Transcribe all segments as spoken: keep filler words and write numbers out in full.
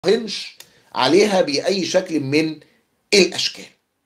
راهنش عليها بأي شكل من الأشكال.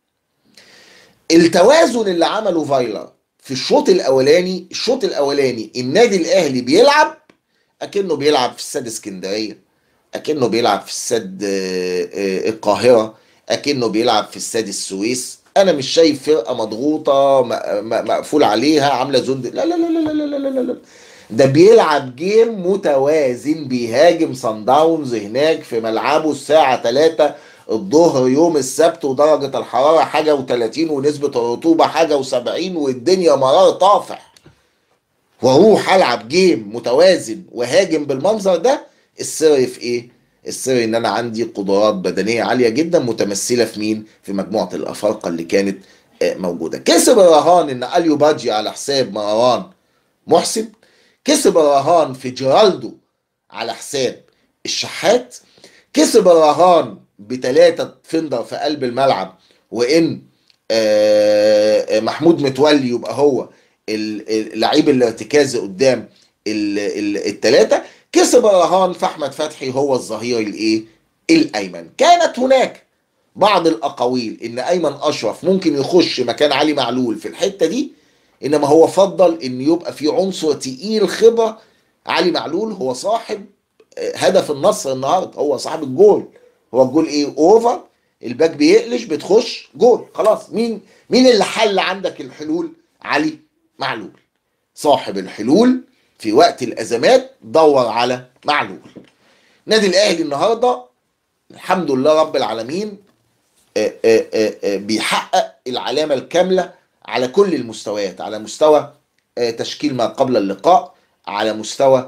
التوازن اللي عمله فايلر في الشوط الأولاني، الشوط الأولاني النادي الأهلي بيلعب أكنه بيلعب في استاد اسكندرية، أكنه بيلعب في استاد القاهرة، أكنه بيلعب في استاد السويس. أنا مش شايف فرقة مضغوطة مقفول عليها عاملة زند، لا لا لا لا لا لا لا لا، ده بيلعب جيم متوازن، بيهاجم صن داونز هناك في ملعبه الساعة تلاتة الظهر يوم السبت، ودرجة الحرارة حاجة وتلاتين ونسبة الرطوبة حاجة وسبعين والدنيا مرار طافح، واروح العب جيم متوازن وهاجم بالمنظر ده. السر في ايه؟ السر ان انا عندي قدرات بدنية عالية جدا متمثلة في مين؟ في مجموعة الافارقة اللي كانت موجودة. كسب الرهان ان اليو بادجي على حساب مروان محسن، كسب الرهان في جيرالدو على حساب الشحات، كسب الرهان بثلاثة فندر في قلب الملعب، وان محمود متولي يبقى هو اللعيب الارتكازي قدام الثلاثة، كسب الرهان في احمد فتحي هو الظهير الايه الايمن. كانت هناك بعض الاقاويل ان ايمن اشرف ممكن يخش مكان علي معلول في الحتة دي، انما هو فضل ان يبقى في عنصر تقيل خبرة. علي معلول هو صاحب هدف النصر النهارده، هو صاحب الجول. هو الجول ايه؟ اوفر، الباك بيقلش بتخش جول، خلاص. مين مين اللي حل عندك الحلول؟ علي معلول صاحب الحلول في وقت الازمات، دور على معلول. نادي الاهلي النهارده الحمد لله رب العالمين بيحقق العلامة الكاملة على كل المستويات، على مستوى تشكيل ما قبل اللقاء، على مستوى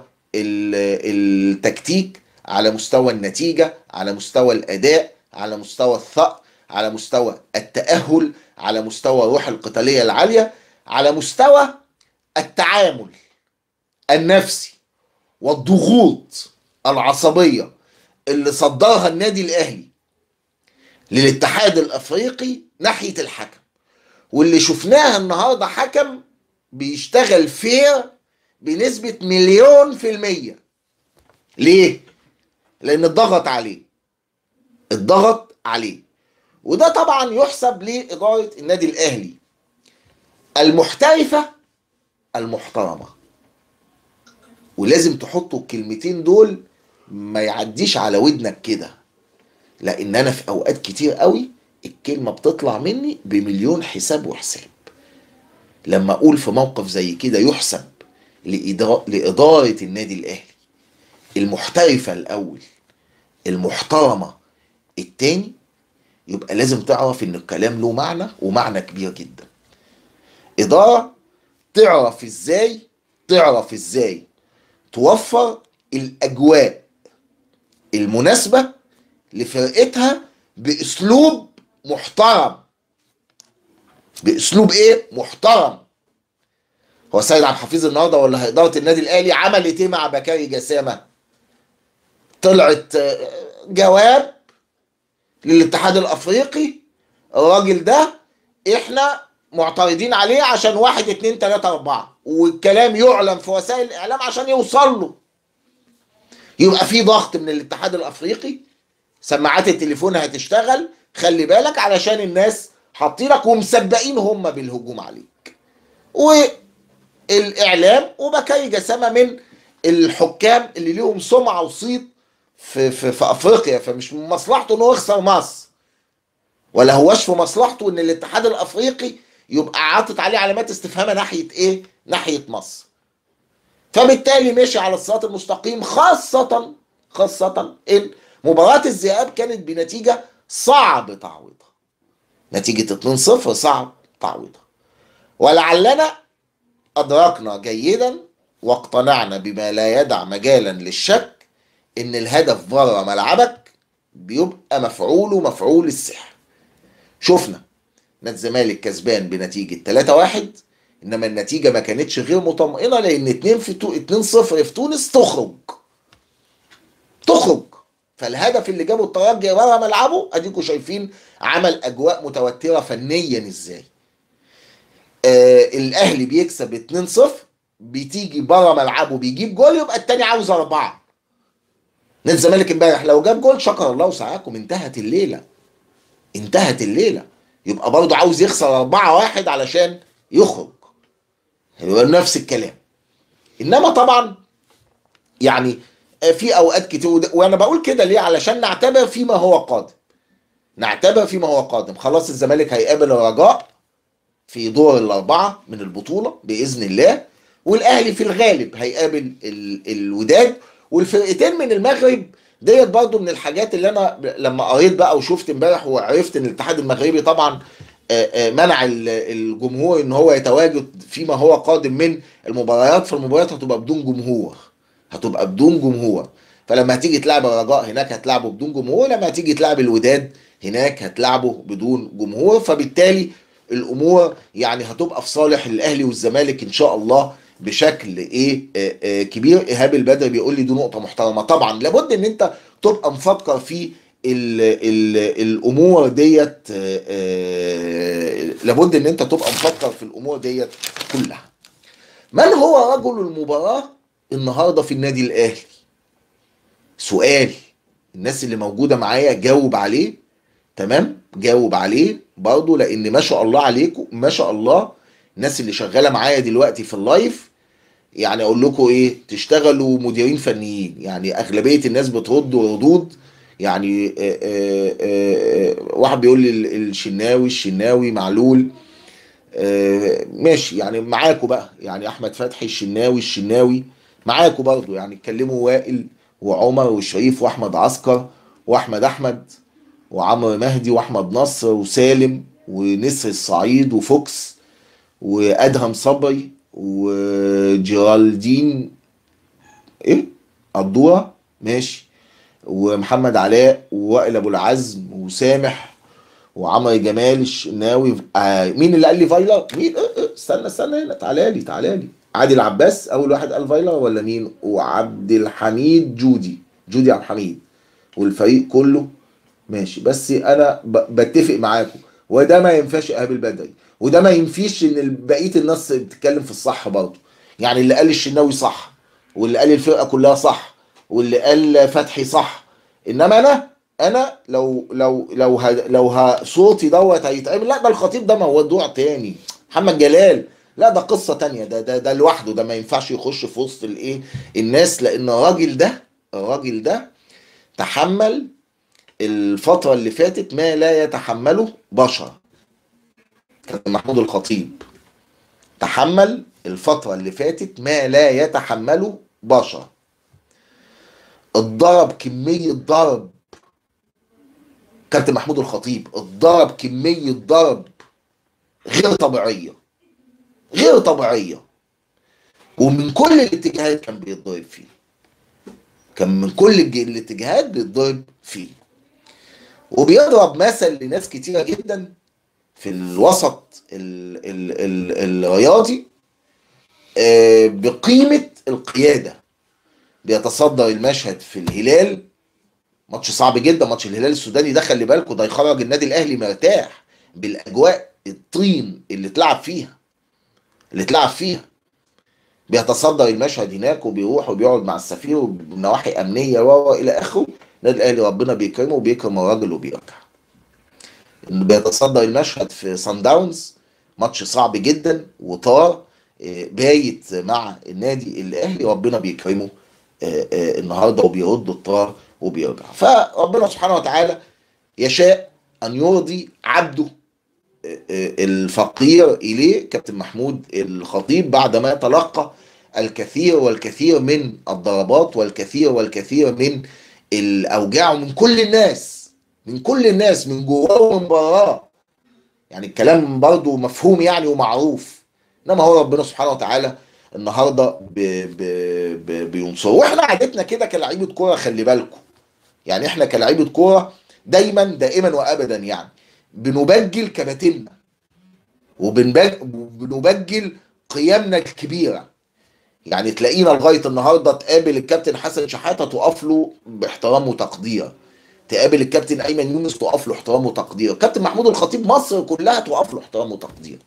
التكتيك، على مستوى النتيجة، على مستوى الأداء، على مستوى الثأر، على مستوى التأهل، على مستوى الروح القتالية العالية، على مستوى التعامل النفسي والضغوط العصبية اللي صدرها النادي الأهلي للاتحاد الافريقي ناحية الحكم، واللي شفناها النهاردة حكم بيشتغل فير بنسبة مليون في المية. ليه؟ لان الضغط عليه، الضغط عليه. وده طبعا يحسب لإدارة النادي الاهلي المحترفة المحترمة، ولازم تحطوا الكلمتين دول ما يعديش على ودنك كده، لان انا في اوقات كتير قوي الكلمة بتطلع مني بمليون حساب وحساب. لما اقول في موقف زي كده يحسب لإدارة النادي الاهلي المحترفة الاول المحترمة التاني، يبقى لازم تعرف ان الكلام له معنى ومعنى كبير جدا. ادارة تعرف ازاي تعرف ازاي توفر الاجواء المناسبة لفرقتها باسلوب محترم. باسلوب ايه؟ محترم. هو سيد عبد الحفيظ النهارده ولا اداره النادي الاهلي عملت ايه مع بكاري جسامه؟ طلعت جواب للاتحاد الافريقي، الراجل ده احنا معترضين عليه عشان واحد اتنين تلاته اربعه، والكلام يعلن في وسائل الاعلام عشان يوصل له. يبقى في ضغط من الاتحاد الافريقي، سماعات التليفون هتشتغل، خلي بالك علشان الناس حاطينك ومسبقين هم بالهجوم عليك. والاعلام وبكاري جسامه من الحكام اللي ليهم سمعه وصيت في, في, في افريقيا، فمش من مصلحته انه يخسر مصر، ولا هوش في مصلحته ان الاتحاد الافريقي يبقى عاطط عليه علامات استفهام ناحيه ايه؟ ناحيه مصر. فبالتالي مشي على الصراط المستقيم، خاصه خاصه ان مباراه الذهاب كانت بنتيجه صعب تعويضها، نتيجه اتنين صفر صعب تعويضها. ولعلنا ادركنا جيدا واقتنعنا بما لا يدع مجالا للشك ان الهدف بره ملعبك بيبقى مفعوله مفعول السحر. شفنا نادي الزمالك كسبان بنتيجه تلاته واحد، انما النتيجه ما كانتش غير مطمئنه، لان اتنين في تو اتنين صفر في تونس تخرج تخرج فالهدف اللي جابه الترجي بره ملعبه اديكم شايفين عمل اجواء متوتره فنيا ازاي. آه الاهلي بيكسب اتنين صفر، بتيجي بره ملعبه بيجيب جول، يبقى التاني عاوز اربعه. نادي الزمالك امبارح لو جاب جول شكر الله وسعاكم، انتهت الليله، انتهت الليله. يبقى برضه عاوز يخسر أربعة واحد علشان يخرج، يبقى نفس الكلام. انما طبعا يعني في اوقات كتير، وانا بقول كده ليه؟ علشان نعتبر فيما هو قادم، نعتبر فيما هو قادم. خلاص الزمالك هيقابل الرجاء في دور الاربعه من البطوله باذن الله، والاهلي في الغالب هيقابل ال... الوداد. والفرقتين من المغرب ديت برضو من الحاجات اللي انا لما قريت بقى وشفت امبارح وعرفت ان الاتحاد المغربي طبعا منع الجمهور ان هو يتواجد فيما هو قادم من المباريات، فالمباريات هتبقى بدون جمهور، هتبقى بدون جمهور. فلما هتيجي تلعب الرجاء هناك هتلعبه بدون جمهور، لما هتيجي تلعب الوداد هناك هتلعبه بدون جمهور. فبالتالي الامور يعني هتبقى في صالح الاهلي والزمالك ان شاء الله بشكل ايه آه آه كبير. ايهاب البدري بيقول لي دي نقطه محترمه. طبعا لابد ان انت تبقى مفكر في ال ال الامور ديت، آه آه لابد ان انت تبقى مفكر في الامور ديت كلها. من هو رجل المباراه النهارده في النادي الاهلي؟ سؤال الناس اللي موجوده معايا جاوب عليه، تمام؟ جاوب عليه برضه، لان ما شاء الله عليكم، ما شاء الله الناس اللي شغاله معايا دلوقتي في اللايف، يعني اقول لكم ايه، تشتغلوا مديرين فنيين. يعني اغلبيه الناس بترد ردود يعني آآ آآ واحد بيقول لي الشناوي الشناوي معلول، ماشي يعني معاكم بقى، يعني احمد فتحي الشناوي الشناوي معاكم برضه، يعني اتكلموا وائل وعمر وشريف واحمد عسكر واحمد احمد وعمرو مهدي واحمد نصر وسالم ونسر الصعيد وفوكس وادهم صبري وجيرالدين ايه الدوره، ماشي، ومحمد علاء ووائل ابو العزم وسامح وعمرو جمال الشناوي. آه مين اللي قال لي فايلر؟ مين؟ اه اه استنى استنى هنا، تعالى لي تعالى لي. عادل عباس اول واحد قال فايلر ولا مين؟ وعبد الحميد جودي جودي عبد الحميد والفريق كله ماشي. بس انا بتفق معاكم، وده ما ينفعش ايهاب البدري، وده ما ينفيش ان بقيه الناس بتتكلم في الصح برضه. يعني اللي قال الشناوي صح، واللي قال الفرقه كلها صح، واللي قال فتحي صح. انما انا انا لو لو لو ه لو ه صوتي دوت هيتعمل، لا ده الخطيب ده موضوع تاني. محمد جلال لا ده قصه تانيه، ده ده ده لوحده، ده ما ينفعش يخش في وسط الايه الناس، لان الراجل ده الراجل ده تحمل الفترة اللي فاتت ما لا يتحمله بشر. كابتن محمود الخطيب تحمل الفترة اللي فاتت ما لا يتحمله بشر. اتضرب كمية ضرب كابتن محمود الخطيب، اتضرب كمية ضرب غير طبيعية، غير طبيعية، ومن كل الاتجاهات كان بيتضرب فيه، كان من كل الاتجاهات بيتضرب فيه. وبيضرب مثل لناس كتيرة جدا في الوسط ال ال ال الرياضي بقيمة القيادة. بيتصدر المشهد في الهلال، ماتش صعب جدا، ماتش الهلال السوداني ده خلي بالكم ده يخرج النادي الاهلي مرتاح بالاجواء الطين اللي اتلعب فيها، اللي اتلعب فيها. بيتصدر المشهد هناك وبيروح وبيقعد مع السفير وبنواحي امنيه والى اخره. النادي الاهلي ربنا بيكرمه وبيكرم الراجل وبيرجع. بيتصدر المشهد في سان داونز، ماتش صعب جدا وطار بايت مع النادي الاهلي، ربنا بيكرمه النهارده وبيرد الطار وبيرجع. فربنا سبحانه وتعالى يشاء ان يرضي عبده الفقير اليه كابتن محمود الخطيب بعدما تلقى الكثير والكثير من الضربات والكثير والكثير من الاوجاع من كل الناس، من كل الناس من جواه ومن براه. يعني الكلام برضو مفهوم يعني ومعروف. انما هو ربنا سبحانه وتعالى النهارده بي بي بينصر. واحنا عادتنا كده كلاعيبه كوره، خلي بالكم، يعني احنا كلاعيبه كوره دايما دائما وابدا يعني بنبجل كباتننا وبنبجل قيمنا الكبيره. يعني تلاقينا لغايه النهارده تقابل الكابتن حسن شحاته تقف له باحترام وتقدير، تقابل الكابتن ايمن يونس تقف له احترام وتقدير، كابتن محمود الخطيب مصر كلها تقف له احترام وتقدير،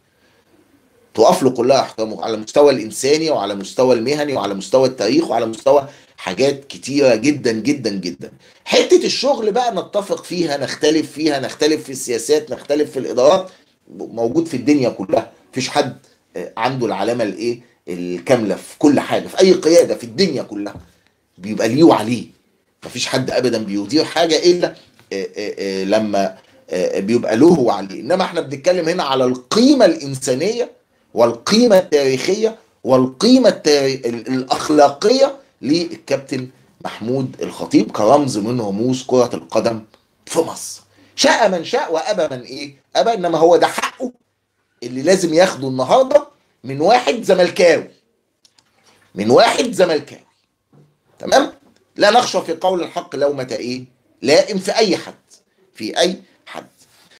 تقف له كلها احترام على المستوى الانساني وعلى مستوى المهني وعلى مستوى التاريخ وعلى مستوى حاجات كتيرة جدا جدا جدا. حتة الشغل بقى نتفق فيها، نختلف فيها، نختلف في السياسات، نختلف في الإدارات، موجود في الدنيا كلها. مفيش حد آه، عنده العلامة الايه الكاملة في كل حاجة، في أي قيادة في الدنيا كلها بيبقى ليه وعليه. مفيش حد أبدا بيدير حاجة إلا آه، آه، آه، لما آه، بيبقى له وعليه. إنما احنا بنتكلم هنا على القيمة الإنسانية والقيمة التاريخية والقيمة التاري... الأخلاقية للكابتن محمود الخطيب كرمز من رموز كرة القدم في مصر. شاء من شاء وأبى من إيه أبى، إنما هو ده حقه اللي لازم ياخده النهاردة من واحد زملكاوي، من واحد زملكاوي. تمام. لا نخشى في قول الحق لومة إيه لائم في أي حد، في أي حد.